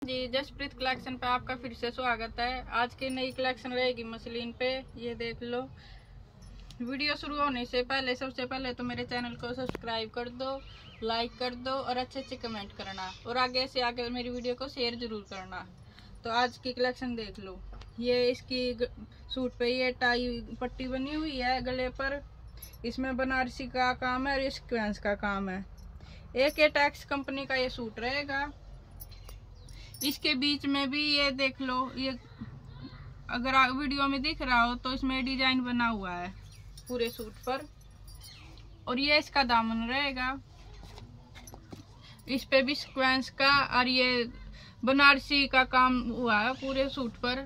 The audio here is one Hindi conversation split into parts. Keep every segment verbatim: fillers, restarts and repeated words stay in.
जी जसप्रीत कलेक्शन पे आपका फिर से स्वागत है। आज की नई कलेक्शन रहेगी मसलिन पे। ये देख लो। वीडियो शुरू होने से पहले सबसे पहले तो मेरे चैनल को सब्सक्राइब कर दो, लाइक कर दो और अच्छे अच्छे कमेंट करना और आगे से आगे मेरी वीडियो को शेयर जरूर करना। तो आज की कलेक्शन देख लो। ये इसकी सूट पे ये टाई पट्टी बनी हुई है गले पर। इसमें बनारसी का काम है और स्क्वेंस का काम है। एक ये टैक्स कंपनी का ये सूट रहेगा। इसके बीच में भी ये देख लो, ये अगर वीडियो में दिख रहा हो तो इसमें डिजाइन बना हुआ है पूरे सूट पर। और ये इसका दामन रहेगा। इस पे भी सीक्वेंस का और ये बनारसी का काम हुआ है पूरे सूट पर।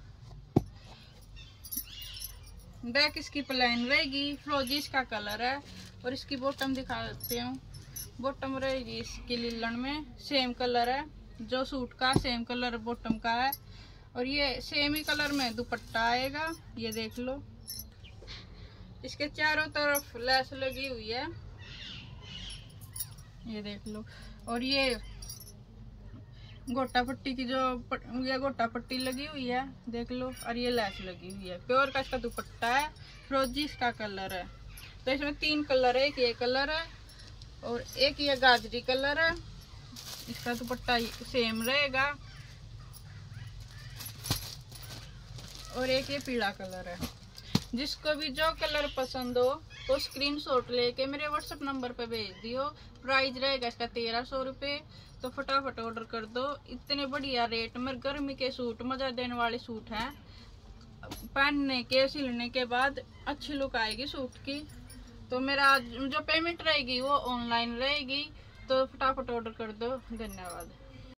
बैक इसकी प्लेन रहेगी, फ्रोजी इसका कलर है। और इसकी बॉटम दिखाते हूँ। बॉटम रहेगी इसकी लिलन में, सेम कलर है जो सूट का, सेम कलर बॉटम का है। और ये सेम ही कलर में दुपट्टा आएगा। ये देख लो। इसके चारों तरफ लेस लगी हुई है। ये देख लो। और ये गोटा पट्टी की जो पट, ये गोटा पट्टी लगी हुई है देख लो। और ये लेस लगी हुई है। प्योर का इसका दुपट्टा है, फ्रोजी इसका कलर है। तो इसमें तीन कलर है, एक ये कलर है और एक ये गाजरी कलर है। इसका दुपट्टा सेम रहेगा और एक ये पीला कलर है। जिसको भी जो कलर पसंद हो तो स्क्रीनशॉट लेके मेरे व्हाट्सएप नंबर पे भेज दियो। प्राइस रहेगा इसका तेरह सौ रुपये। तो फटाफट ऑर्डर कर दो। इतने बढ़िया रेट में गर्मी के सूट, मजा देने वाले सूट हैं। पहनने के सिलने के बाद अच्छी लुक आएगी सूट की। तो मेरा जो पेमेंट रहेगी वो ऑनलाइन रहेगी। तो फटाफट ऑर्डर कर दो। धन्यवाद।